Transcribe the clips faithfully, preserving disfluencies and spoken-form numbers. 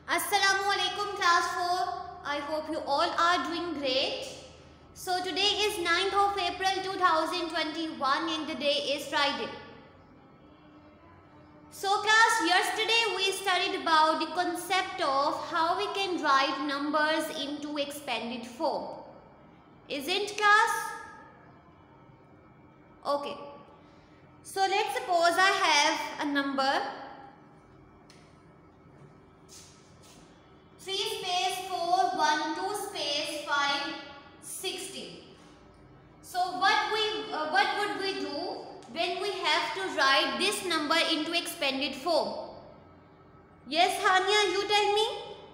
Assalamu alaikum class four. I hope you all are doing great. So today is ninth of April two thousand twenty-one and the day is Friday. So class, yesterday we studied about the concept of how we can write numbers into expanded form. Isn't class? Okay. So let's suppose I have a number three space four one two space five sixty. So what we uh, what would we do when we have to write this number into expanded form? Yes, Hania, you tell me.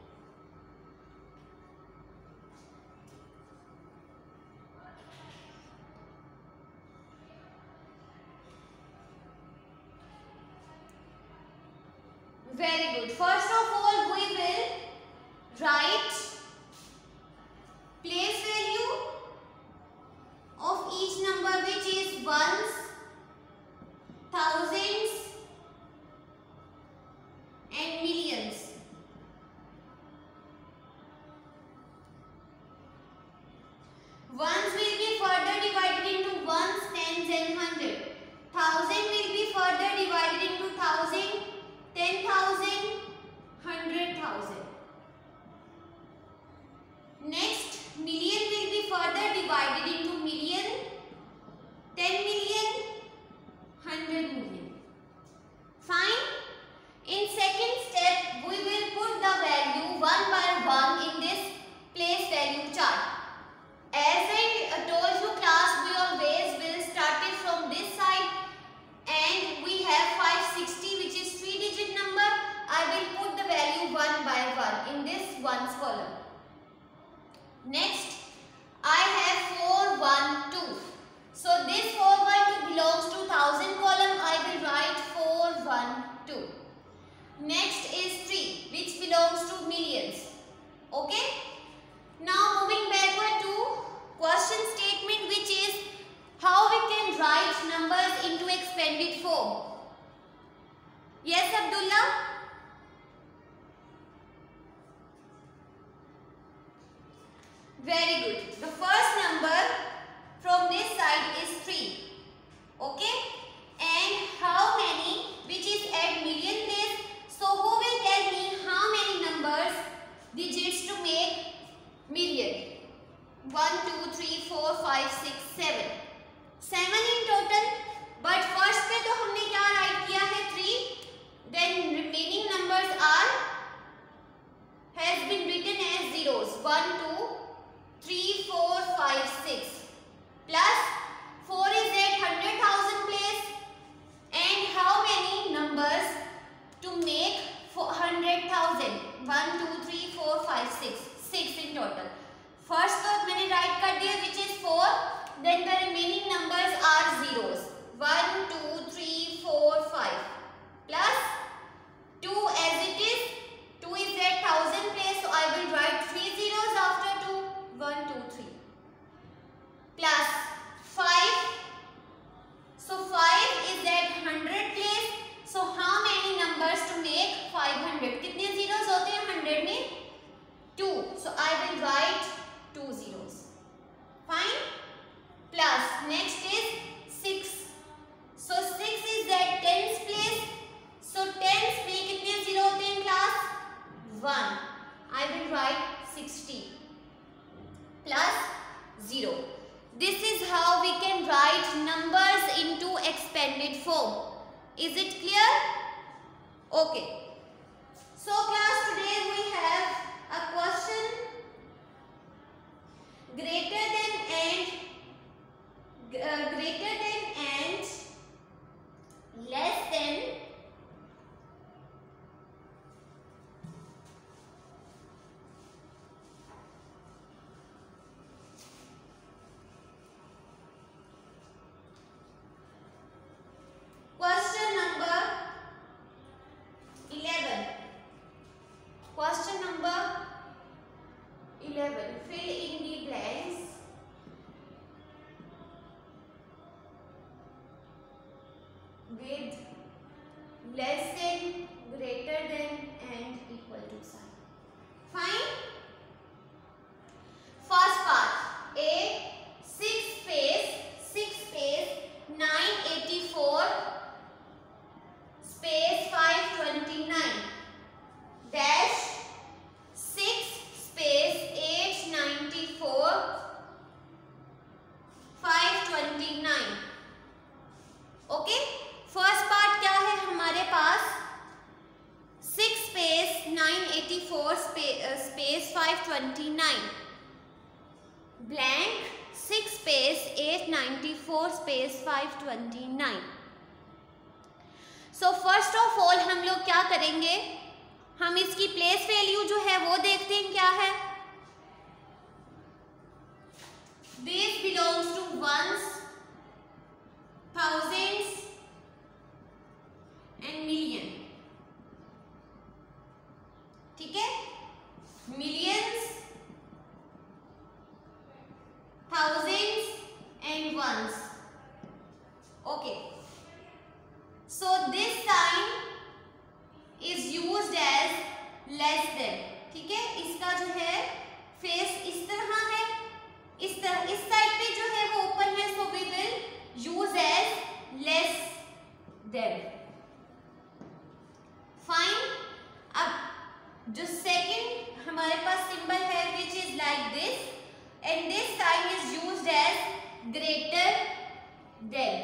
Very good. First of all, we will write place value of each number, which is ones, thousands and millions. Ones will be further divided into ones, tens and hundred. Thousand will be further divided into thousand, ten thousand, hundred thousand. Next, million will be further divided into million, ten million, hundred million. Fine. In second step, we will put the value one by one in this place value chart. As I told you class, we always will start it from this side and we have five sixty, which is three digit number. I will put the value one by one in this ones column. Next, I have four one two. So this four one two belongs to thousand column. I will write four one two. Next is three, which belongs to millions. Okay. Now moving backward to question statement, which is how we can write numbers into expanded form. Yes, Abdullah? Very good. The first number from this side is three. Okay. And how many, which is at million place. So who will tell me how many numbers, digits to make million? one, two, three, four, five, six, seven. seven in total. But first पे तो हमने क्या write किया है three. Then remaining numbers are has been written as zeros. one, two, three, four, five, six. Plus four is at one hundred thousand place. And how many numbers to make one hundred thousand? one, two, three, four, five, six. six in total. First तो मैंने write कर दिया, which is four. Then the remaining numbers are zeros. one, two, three, four, five. Plus two as it is. two is at one thousand place. So I will write three zeros after two. one, two, three. Plus five. So five is at one hundred place. So how many numbers to make five hundred? कितने zeros होते हैं one hundred में? two. So I will write two zeros. Fine. Plus next is six. So six is at tens place. So tens में कितने zero होते हैं class? one. I will write sixty. Plus zero. This is how we can write numbers into expanded form. Is it clear? Okay. So class, today we have a question. Greater than and uh, greater than and less than question number eleven. Question number eleven. Fill in the blanks. With less than, greater than and equal to sign. Eighty four space five twenty nine, blank six space eight ninety four space five twenty nine. So first of all हम लोग क्या करेंगे, हम इसकी place value जो है वो देखते हैं क्या है। This belongs to ones, thousands and million, ठीक है, millions, thousands and ones, okay, so this sign is used as less than, ठीक है, इसका जो है फेस इस तरह है, इस तरह इस साइड पे जो है वो ओपन है, so we will use as less than, fine। अब जो सेकंड हमारे पास सिंबल है which is like this and this sign is used as greater than।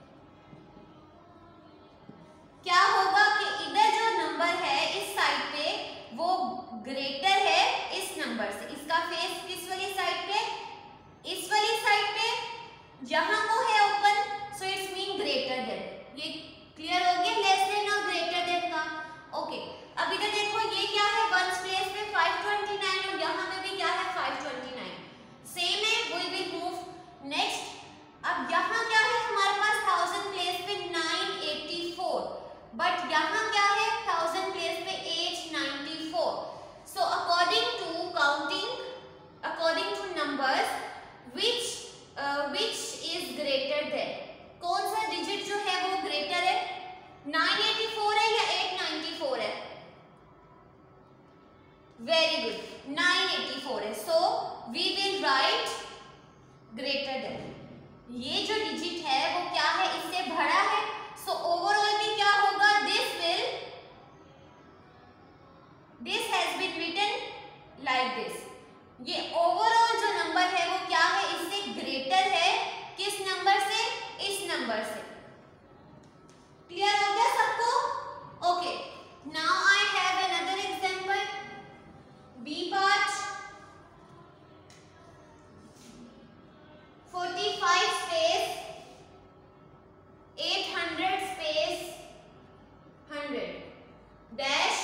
क्या होगा कि इधर जो नंबर है इस साइड पे वो ग्रेटर है इस नंबर से, इसका फेस किस वाली साइड पे, इस वाली साइड पे, यहाँ को है open, so it's mean greater than. ये क्लियर हो गया लेस देन और ग्रेटर देन का, ओके। अब इधर देखो ये क्या है, वंस प्लेस पे फाइव ट्वेंटी नाइन और यहाँ में भी क्या है फाइव ट्वेंटी नाइन, सेम है, वी विल मूव नेक्स्ट। अब यहाँ क्या है हमारे पास थाउजेंड प्लेस पे नाइन एटी फोर, बट यहाँ क्या है थाउजेंड प्लेस पे eight ninety four. So according to counting, according to numbers which which is greater than, कौन सा डिजिट जो है वो ग्रेटर है, नाइन एटी फोर है या एट नाइन्टी फोर है, very good, nine eighty four है, so we will write greater than. ये जो डिजिट है वो क्या है, इससे बड़ा है, सो ओवरऑल भी क्या होगा, this will, this has been written like this. ये ओवरऑल जो नंबर है वो क्या है, इससे ग्रेटर है, किस नंबर से, इस नंबर से। क्लियर हो गया सबको, okay. Now I have another example, B part, forty five space eight hundred space hundred dash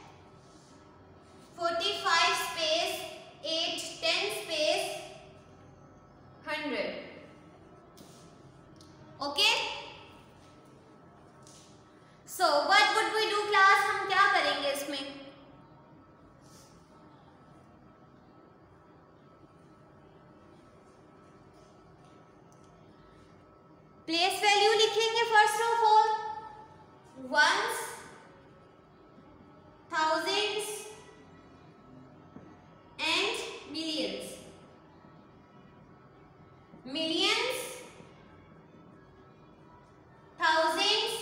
forty five space eight ten space hundred, okay. So what would we do class, हम क्या करेंगे इसमें, place value लिखेंगे first of all, ones, thousands and millions, millions, thousands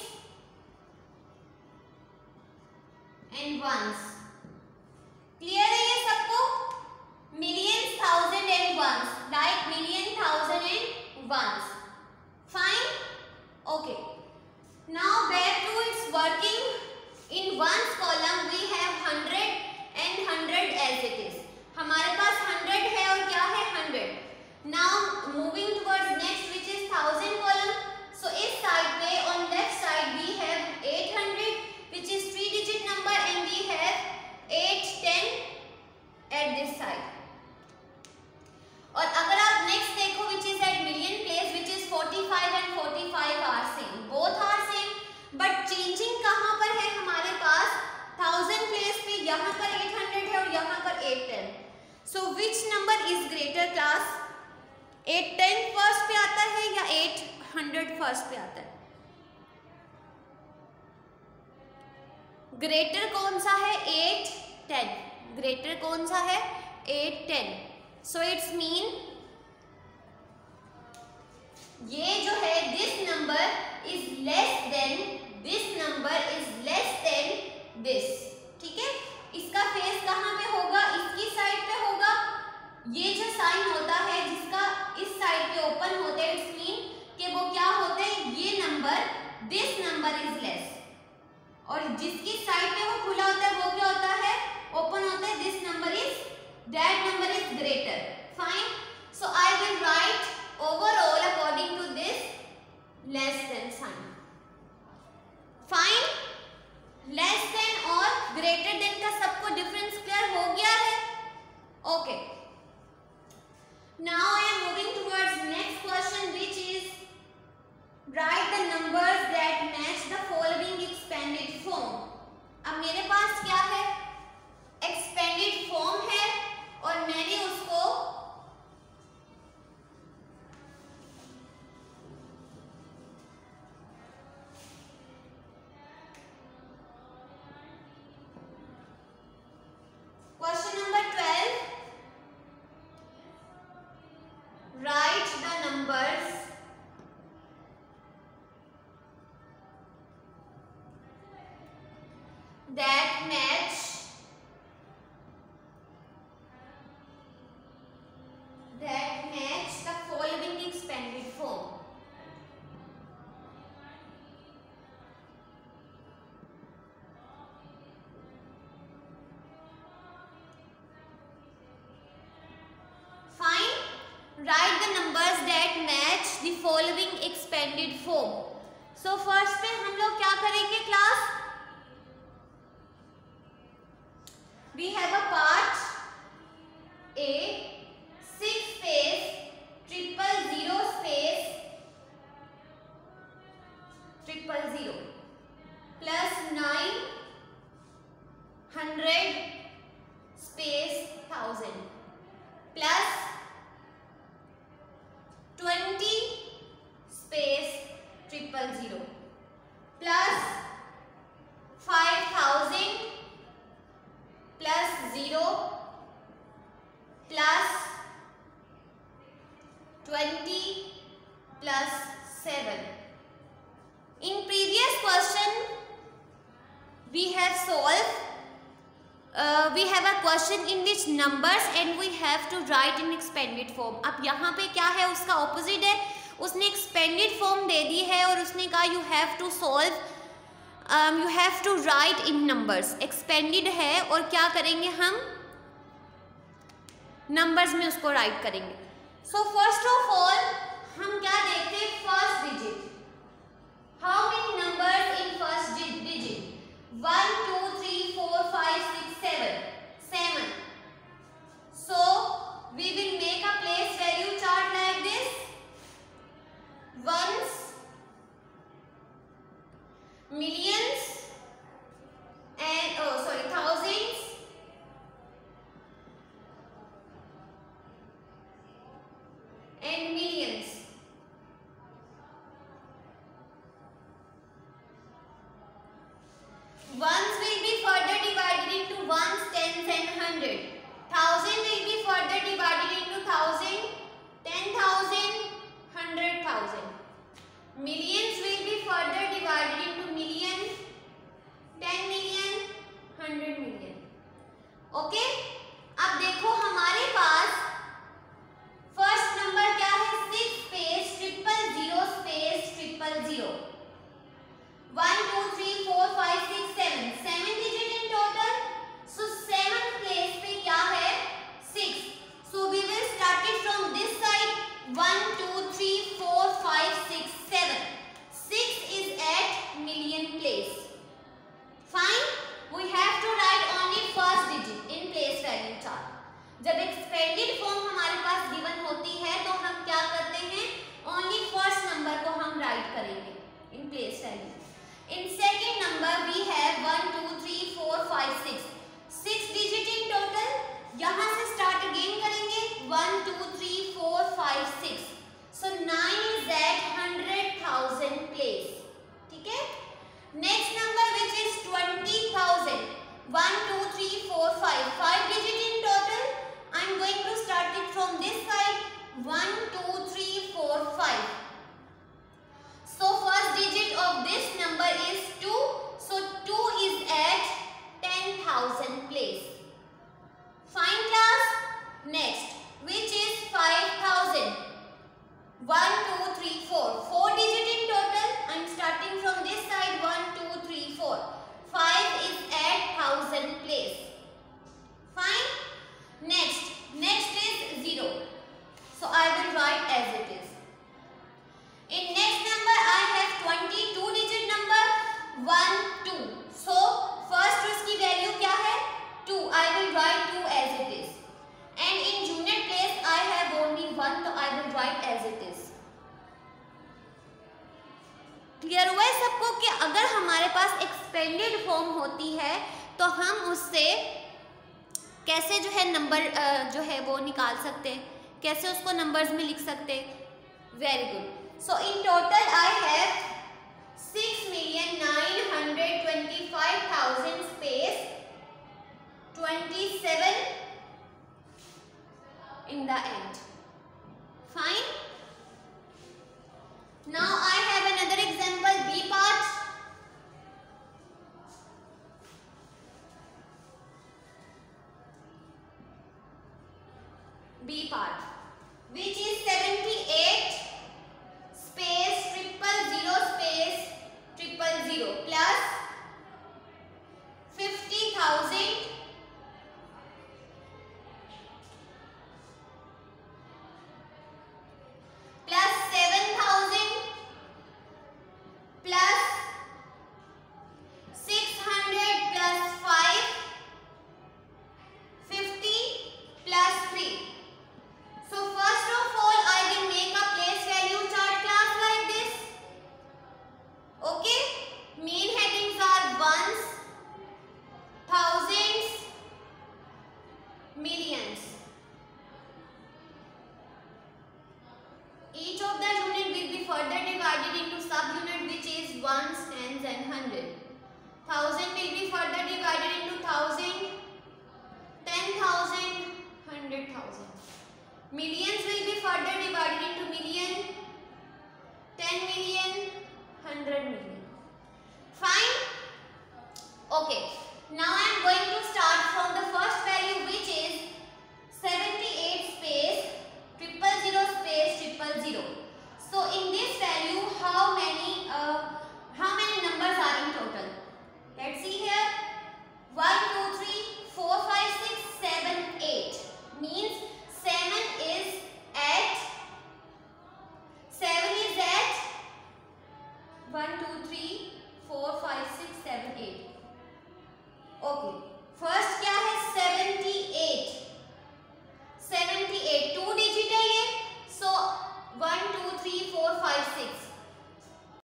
and ones, clear है ये सबको, millions, thousand and ones, like million, thousand and ones, fine, okay. Now back to it's working. In ones column we have hundred and hundred as it is, हमारे पास hundred है और क्या है hundred. Now moving towards next which is thousand column, so इस side पे on left side we have eight hundred which is three digit number and we have eight ten at this side। और अगर आप next देखो which is at million place which is forty five and forty five are same, both are same, but changing कहाँ पर है हमारे पास, thousand place पे यहाँ पर एट हंड्रेड है और यहाँ पर eight ten. so which number is greater class, eight ten first पे आता है या एट हंड्रेड फर्स्ट पे आता है, ग्रेटर कौन सा है, एट टेन, ग्रेटर कौन सा है, eight ten. So it's mean ये जो है this number is less than, this number is less than this, ठीक है। इसका फेस कहाँ पे होगा, इसकी साइड पे होगा, ये जो साइन होता है जिसका इस साइड पे ओपन होता है, इट्स मीन कि वो क्या होता है, ये number, this number is less, और जिसकी साइड पे वो खुला होता है वो क्या होता है, write the numbers that match the following expanded form. So first पे हम लोग क्या करेंगे class? We have a part A, six space triple zero space triple zero plus nine hundred space thousand plus twenty space triple zero plus five thousand plus zero plus twenty plus seven. In previous question we have solved uh, we have a question in which numbers and we have to write in expanded form. अब यहाँ पे क्या है, उसका opposite है, उसने expanded form दे दी है और उसने कहा you have to solve um, you have to write in numbers. expanded है और क्या करेंगे हम numbers में उसको write करेंगे. So first of all हम क्या देखते हैं, first digit. How many numbers in first digit? one, two, three, four, five, six, seven. seven. So we will make a place value chart like this. Ones, millions, and oh sorry, thousands, and millions. Ones will be further divided into ones, tens and hundred. Thousand will be further divided into thousand, ten thousand, hundred thousand. Millions will be further divided into million, ten million, hundred million. Okay? अब देखो हमारे पास first number क्या है, six space triple zero space triple zero. One, two, three, four, five, six, seven. Seven digit in total. So seventh place पे क्या है, six. So we will start it from this side. One, two, three, four, five, six, seven. Six is at million place. Fine. We have to write only first digit in place value chart. जब expanded form हमारे पास given होती है तो हम क्या करते हैं, only first number को हम write करेंगे in place value. In second number we have one, two, three, four, five, six. Six digit in total. यहाँ से start again करेंगे. one, two, three, four, five, six. So nine is at hundred thousand place. ठीक है? Next number which is twenty thousand. one, two, three, four, five. Five digit in total. I am going to start it from this side. one, two, three, four, five. So first digit of this number is two. So two is at ten thousand place. Fine class. Next, which is five thousand. one, two, three, four. four digit in total. I am starting from this side. one, two, three, four. five is at one thousand place. Fine. Next, next is zero. So I will write as it is. In next number I have twenty-two digit number one, two. So first उसकी value क्या है, two. I will write two as it is. And in unit place I have only one, so I will write as it is. Clear हुआ है सबको कि अगर हमारे पास expanded form होती है तो हम उससे कैसे जो है नंबर जो है वो निकाल सकते हैं, कैसे उसको नंबर्स में लिख सकते हैं. Very good. So in total I have six million nine hundred twenty-five thousand space twenty-seven in the end. Fine. Now I have another example, B part. B part, which is seventy-eight space triple zero space triple zero plus fifty thousand further divided into thousand, ten thousand, hundred thousand. Millions will be further divided into million, ten million, hundred million. Fine. Okay. Now I am going